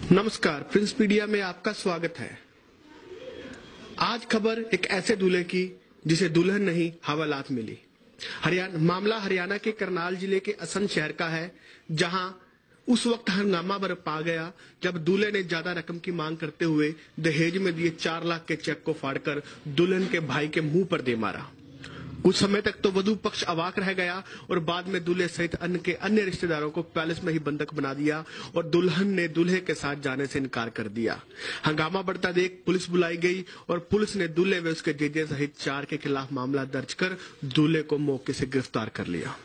नमस्कार, Prince media में आपका स्वागत है। आज खबर एक ऐसे दूल्हे की जिसे दुल्हन नहीं हवालात मिली। मामला हरियाणा के करनाल जिले के असम शहर का है, जहां उस वक्त हंगामा बरपा गया जब दूल्हे ने ज्यादा रकम की मांग करते हुए दहेज में दिए 4 लाख के चेक को फाड़कर दुल्हन के भाई के मुंह पर दे मारा। कुछ समय तक तो वधू पक्ष अवाक रह गया और बाद में दूल्हे सहित अन्य रिश्तेदारों को पैलेस में ही बंधक बना दिया और दुल्हन ने दूल्हे के साथ जाने से इनकार कर दिया। हंगामा बढ़ता देख पुलिस बुलाई गई और पुलिस ने दूल्हे व उसके जीजे सहित 4 के खिलाफ मामला दर्ज कर दूल्हे को मौके से गिरफ्तार कर लिया।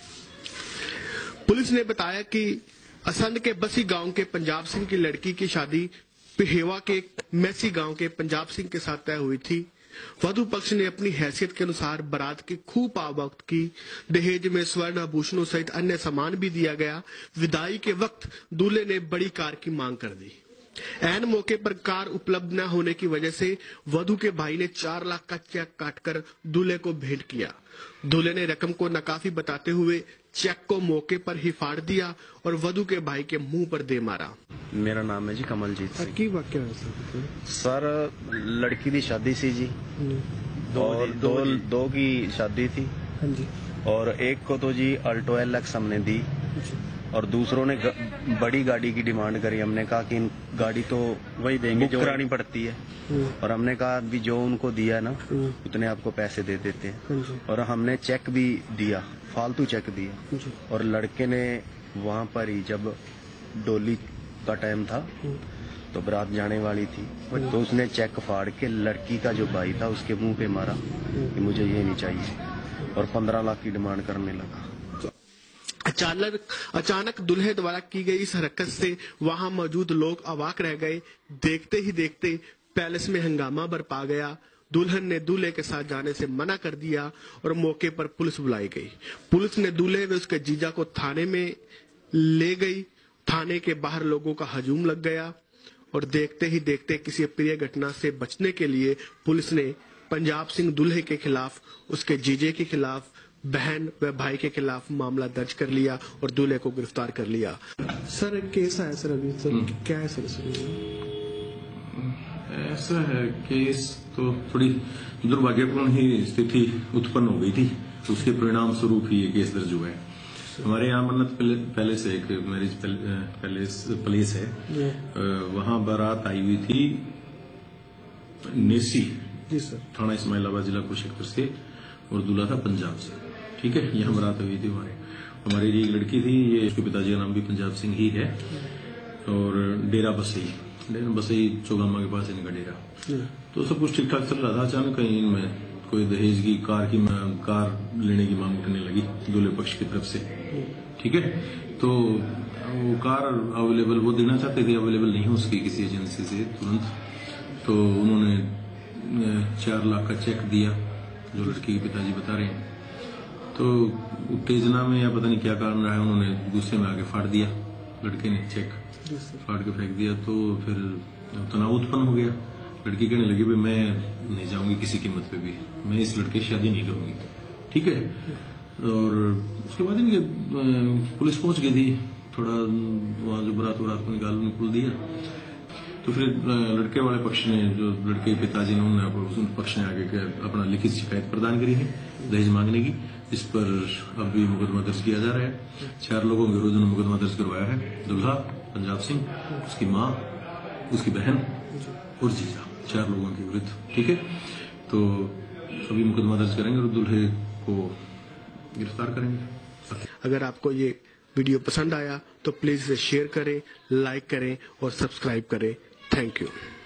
पुलिस ने बताया कि असंध के बसी गांव के पंजाब सिंह की लड़की की शादी पिहेवा के मैसी गांव के पंजाब सिंह के साथ तय हुई थी। वधू पक्ष ने अपनी हैसियत के अनुसार बारात की खूब आवक की। दहेज में स्वर्ण आभूषणों सहित अन्य सामान भी दिया गया। विदाई के वक्त दूल्हे ने बड़ी कार की मांग कर दी। ऐन मौके पर कार उपलब्ध न होने की वजह से वधू के भाई ने 4 लाख का चेक काटकर दूल्हे को भेंट किया। दूल्हे ने रकम को नाकाफी बताते हुए चेक को मौके पर ही फाड़ दिया और वधू के भाई के मुंह पर दे मारा। मेरा नाम है जी कमलजीत सिंह। की वाक्य है सर, लड़की की शादी सी जी, और दो की शादी थी। हाँ जी। और एक को तो जी अल्टो एलएक्स हमने दी और दूसरों ने बड़ी गाड़ी की डिमांड करी। हमने कहा कि इन गाड़ी तो वही देंगे जो करानी पड़ती है, और हमने कहा अभी जो उनको दिया ना उतने आपको पैसे दे देते हैं। और हमने चेक भी दिया, फालतू चेक दिया। और लड़के ने वहाँ पर ही जब डोली का टाइम था तो बारात जाने वाली थी, तो उसने चेक फाड़ के लड़की का जो भाई था उसके मुंह पे मारा कि मुझे ये नहीं चाहिए, और 15 लाख की डिमांड करने लगा। अचानक दूल्हे द्वारा की गई इस हरकत से वहां मौजूद लोग अवाक रह गए। देखते ही देखते पैलेस में हंगामा बरपा गया। दुल्हन ने दूल्हे के साथ जाने से मना कर दिया और मौके पर पुलिस बुलाई गई। पुलिस ने दूल्हे व उसके जीजा को थाने में ले गई। थाने के बाहर लोगों का हजूम लग गया और देखते ही देखते किसी अप्रिय घटना से बचने के लिए पुलिस ने पंजाब सिंह दूल्हे के खिलाफ, उसके जीजे के खिलाफ, बहन व भाई के खिलाफ मामला दर्ज कर लिया और दूल्हे को गिरफ्तार कर लिया। सर, केस है सर, अभी सर क्या है सर? ऐसा है, केस तो थोड़ी दुर्भाग्यपूर्ण ही स्थिति उत्पन्न हो गई थी, उसके परिणाम स्वरूप ही ये केस दर्ज हुआ है। हमारे यहाँ मन्नत पैलेस है, एक मैरिज पैलेस है, वहाँ बारात आई हुई थी नेसी जी सर, थाना इस्माइलाबाद, जिला कुरुक्षेत्र से, और दूल्हा था पंजाब से। ठीक है, यहाँ बारात हुई थी। हमारी एक लड़की थी, ये उसके पिताजी का नाम भी पंजाब सिंह ही है, और डेरा बसई चौगामा के पास इनका डेरा। तो सब कुछ ठीक ठाक चल रहा था। अचानक कहीं इनमें कोई दहेज की कार लेने की मांग उठने लगी दूल्हे पक्ष की तरफ से। ठीक है, तो वो कार अवेलेबल वो देना चाहते थे, अवेलेबल नहीं हो उसकी किसी एजेंसी से तुरंत। तो उन्होंने 4 लाख का चेक दिया, जो लड़की के पिताजी बता रहे हैं। तो उत्तेजना में या पता नहीं क्या कारण रहा है, उन्होंने गुस्से में आके फाड़ दिया। लड़के ने चेक फाड़ के फेंक दिया। तो फिर तनाव उत्पन्न हो गया। लड़की कहने लगी भाई मैं नहीं जाऊंगी किसी कीमत पे भी, मैं इस लड़के से शादी नहीं करूंगी। ठीक है, और उसके बाद इनके पुलिस पहुंच गई थी। थोड़ा वहां जो बारात को निकाल दिया। तो फिर लड़के वाले पक्ष ने, जो लड़के के पिताजी ने, उन्होंने पक्ष ने आगे अपना लिखित शिकायत प्रदान करी है दहेज मांगने की, जिस पर अब भी मुकदमा दर्ज किया जा रहा है। 4 लोगों के विरुद्ध मुकदमा दर्ज करवाया है। दूल्हा पंजाब सिंह, उसकी माँ, उसकी बहन और जीजा, 4 लोगों के विरुद्ध। ठीक है, तो अभी मुकदमा दर्ज करेंगे और दूल्हे को गिरफ्तार करेंगे। अगर आपको ये वीडियो पसंद आया तो प्लीज इसे शेयर करें, लाइक करें और सब्सक्राइब करें। Thank you.